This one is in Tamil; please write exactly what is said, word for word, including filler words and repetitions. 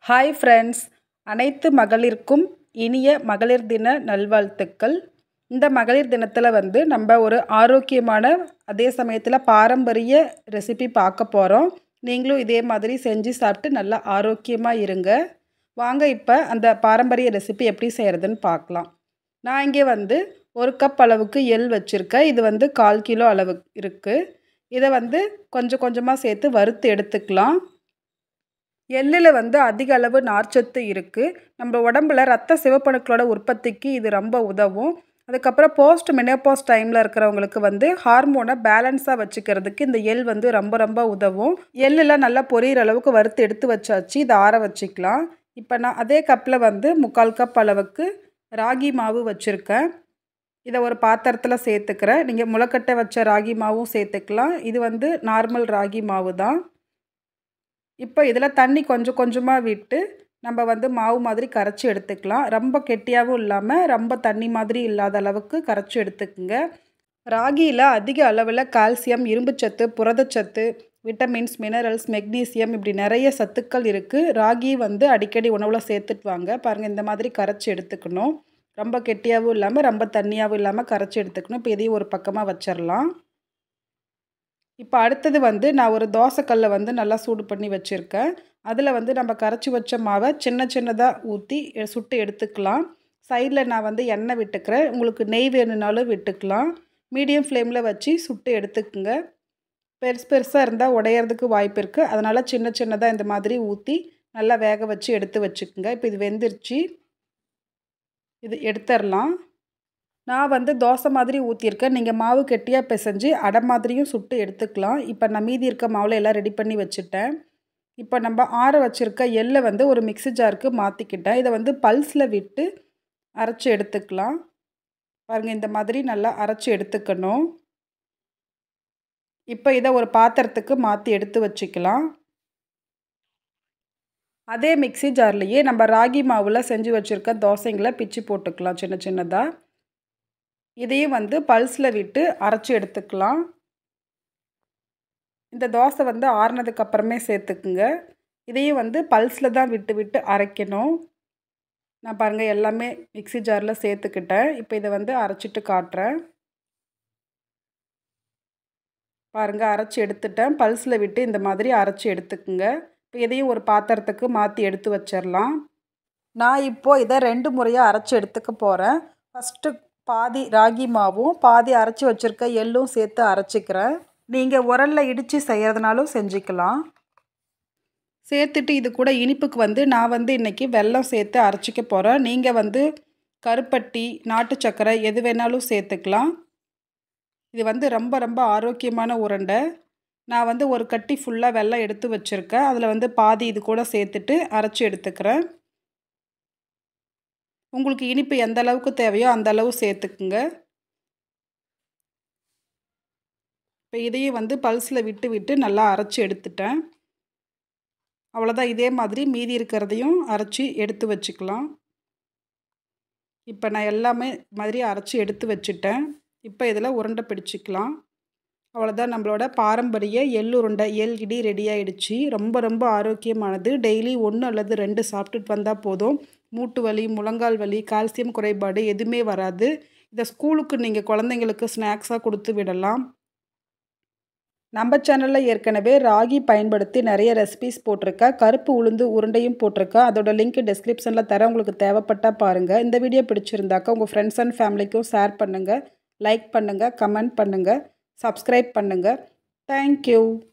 ஹாய் ஃப்ரெண்ட்ஸ், அனைத்து மகளிருக்கும் இனிய மகளிர் தின நல்வாழ்த்துக்கள். இந்த மகளிர் தினத்தில் வந்து நம்ம ஒரு ஆரோக்கியமான அதே சமயத்தில் பாரம்பரிய ரெசிபி பார்க்க போகிறோம். நீங்களும் இதே மாதிரி செஞ்சு சாப்பிட்டு நல்லா ஆரோக்கியமாக இருங்க. வாங்க இப்போ அந்த பாரம்பரிய ரெசிபி எப்படி செய்கிறதுன்னு பார்க்கலாம். நான் இங்கே வந்து ஒரு கப் அளவுக்கு எள் வச்சுருக்கேன். இது வந்து கால் கிலோ அளவு இருக்குது. இதை வந்து கொஞ்சம் கொஞ்சமாக சேர்த்து வறுத்து எடுத்துக்கலாம். எள்ளில் வந்து அதிக அளவு நார்ச்சத்து இருக்குது. நம்ம உடம்புல ரத்த சிவப்பணுக்களோட உற்பத்திக்கு இது ரொம்ப உதவும். அதுக்கப்புறம் போஸ்ட் மெனோபாஸ் டைமில் இருக்கிறவங்களுக்கு வந்து ஹார்மோனை பேலன்ஸாக வச்சுக்கிறதுக்கு இந்த எள் வந்து ரொம்ப ரொம்ப உதவும். எள்ளெல்லாம் நல்லா பொரியிற அளவுக்கு வறுத்து எடுத்து வச்சாச்சு. இதை ஆற வச்சுக்கலாம். இப்போ நான் அதே கப்பில் வந்து முக்கால் கப் அளவுக்கு ராகி மாவு வச்சுருக்கேன். இதை ஒரு பாத்திரத்தில் சேர்த்துக்கிறேன். நீங்கள் முளைக்கட்டை வச்ச ராகி மாவும் சேர்த்துக்கலாம். இது வந்து நார்மல் ராகி மாவு தான். இப்போ இதில் தண்ணி கொஞ்சம் கொஞ்சமாக விட்டு நம்ம வந்து மாவு மாதிரி கரைச்சி எடுத்துக்கலாம். ரொம்ப கெட்டியாகவும் இல்லாமல் ரொம்ப தண்ணி மாதிரி இல்லாத அளவுக்கு கரைச்சி எடுத்துக்குங்க. ராகியில் அதிக அளவில் கால்சியம், இரும்புச்சத்து, புரதச்சத்து, விட்டமின்ஸ், மினரல்ஸ், மெக்னீசியம் இப்படி நிறைய சத்துக்கள் இருக்குது. ராகி வந்து அடிக்கடி உணவில் சேர்த்துட்டு வாங்க. பாருங்கள், இந்த மாதிரி கரைச்சி எடுத்துக்கணும். ரொம்ப கெட்டியாகவும் இல்லாமல் ரொம்ப தண்ணியாகவும் இல்லாமல் கரைச்சி எடுத்துக்கணும். இப்போ இதையும் ஒரு பக்கமாக வச்சிடலாம். இப்போ அடுத்தது வந்து நான் ஒரு தோசைக்கல்லை வந்து நல்லா சூடு பண்ணி வச்சுருக்கேன். அதில் வந்து நம்ம கரைச்சி வச்ச மாவை சின்ன சின்னதாக ஊற்றி சுட்டு எடுத்துக்கலாம். சைடில் நான் வந்து எண்ணெய் விட்டுக்கிறேன். உங்களுக்கு நெய் வேணும்னாலும் விட்டுக்கலாம். மீடியம் ஃப்ளேமில் வச்சு சுட்டு எடுத்துக்குங்க. பெருசு பெருசாக இருந்தால் உடையிறதுக்கு வாய்ப்பு இருக்குது. அதனால் சின்ன சின்னதாக இந்த மாதிரி ஊற்றி நல்லா வேக வச்சு எடுத்து வச்சுக்குங்க. இப்போ இது வெந்துருச்சு. இது எடுத்துடலாம். நான் வந்து தோசை மாதிரி ஊற்றிருக்கேன். நீங்கள் மாவு கெட்டியாக பிசைஞ்சு அடை மாதிரியும் சுட்டு எடுத்துக்கலாம். இப்போ நான் மீதி இருக்க மாவில் எல்லாம் ரெடி பண்ணி வச்சுட்டேன். இப்போ நம்ம ஆற வச்சுருக்க எள்ளை வந்து ஒரு மிக்ஸி ஜாருக்கு மாற்றிக்கிட்டேன். இதை வந்து பல்ஸில் விட்டு அரைச்சி எடுத்துக்கலாம். பாருங்கள், இந்த மாதிரி நல்லா அரைச்சி எடுத்துக்கணும். இப்போ இதை ஒரு பாத்திரத்துக்கு மாற்றி எடுத்து வச்சுக்கலாம். அதே மிக்ஸி ஜார்லேயே நம்ம ராகி மாவில் செஞ்சு வச்சுருக்க தோசைங்களை பிச்சு போட்டுக்கலாம் சின்ன சின்னதாக. இதையும் வந்து பல்ஸில் விட்டு அரைச்சி எடுத்துக்கலாம். இந்த தோசை வந்து ஆறுனதுக்கு அப்புறமே சேர்த்துக்குங்க. இதையும் வந்து பல்ஸில் தான் விட்டு விட்டு அரைக்கணும். நான் பாருங்கள் எல்லாமே மிக்ஸி ஜாரில் சேர்த்துக்கிட்டேன். இப்போ இதை வந்து அரைச்சிட்டு காட்டுறேன். பாருங்கள், அரைச்சி எடுத்துட்டேன். பல்ஸில் விட்டு இந்த மாதிரி அரைச்சி எடுத்துக்குங்க. இப்போ இதையும் ஒரு பாத்திரத்துக்கு மாற்றி எடுத்து வச்சிடலாம். நான் இப்போது இதை ரெண்டு முறையாக அரைச்சி எடுத்துக்க போகிறேன். ஃபஸ்ட்டு பாதி ராகி மாவும் பாதி அரைச்சி வச்சுருக்க எள்ளும் சேர்த்து அரைச்சிக்கிறேன். நீங்கள் உரலில் இடித்து செய்கிறதுனாலும் செஞ்சுக்கலாம். சேர்த்துட்டு இது கூட இனிப்புக்கு வந்து நான் வந்து இன்றைக்கி வெல்லம் சேர்த்து அரைச்சிக்க போகிறேன். நீங்கள் வந்து கருப்பட்டி, நாட்டு சர்க்கரை எது வேணாலும் சேர்த்துக்கலாம். இது வந்து ரொம்ப ரொம்ப ஆரோக்கியமான உருண்டை. நான் வந்து ஒரு கட்டி ஃபுல்லாக வெல்லம் எடுத்து வச்சுருக்கேன். அதில் வந்து பாதி இது கூட சேர்த்துட்டு அரைச்சி எடுத்துக்கிறேன். உங்களுக்கு இனிப்பு எந்த அளவுக்கு தேவையோ அந்த அளவு சேர்த்துக்குங்க. இப்போ இதையும் வந்து பல்ஸில் விட்டு விட்டு நல்லா அரைச்சி எடுத்துட்டேன். அவ்வளோதான். இதே மாதிரி மீதி இருக்கிறதையும் அரைச்சி எடுத்து வச்சுக்கலாம். இப்போ நான் எல்லாமே மாதிரி அரைச்சி எடுத்து வச்சுட்டேன். இப்போ இதில் உருண்டை பிடிச்சிக்கலாம். அவ்வளோதான், நம்மளோட பாரம்பரிய எள் உருண்டை, எள் இடி ரெடி ஆகிடுச்சு. ரொம்ப ரொம்ப ஆரோக்கியமானது. டெய்லி ஒன்று அல்லது ரெண்டு சாப்பிட்டுட்டு வந்தால் போதும். மூட்டு வலி, முழங்கால் வலி, கால்சியம் குறைபாடு எதுவுமே வராது. இதை ஸ்கூலுக்கு நீங்கள் குழந்தைங்களுக்கு ஸ்நாக்ஸாக கொடுத்து விடலாம். நம்ம சேனலில் ஏற்கனவே ராகி பயன்படுத்தி நிறைய ரெசிபிஸ் போட்டிருக்கேன். கருப்பு உளுந்து உருண்டையும் போட்டிருக்கேன். அதோட லிங்க் டிஸ்கிரிப்ஷனில் தர, உங்களுக்கு தேவைப்பட்டால் பாருங்கள். இந்த வீடியோ பிடிச்சிருந்தாக்கா உங்கள் ஃப்ரெண்ட்ஸ் அண்ட் ஃபேமிலிக்கும் ஷேர் பண்ணுங்கள், லைக் பண்ணுங்கள், கமெண்ட் பண்ணுங்கள், சப்ஸ்கிரைப் பண்ணுங்கள். தேங்க்யூ.